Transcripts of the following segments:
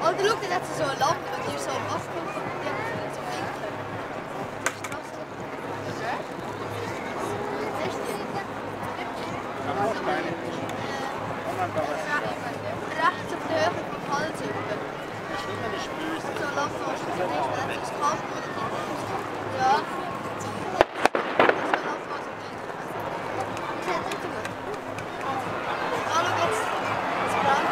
Oder schau, dann hat sie so eine Lampe, und die ist so am Asphalt. Die hat so blinken. Straße. Siehst du die? Rechts auf der Höhe vom Hals über. So eine Lampe, was du nicht hast, dann hat sie das Kabel. Ja. So eine Lampe, was du nicht hast. Die hat nicht so gut. Ah, schau jetzt. Das brennt.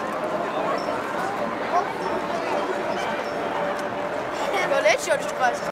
Letztes Jahr ist es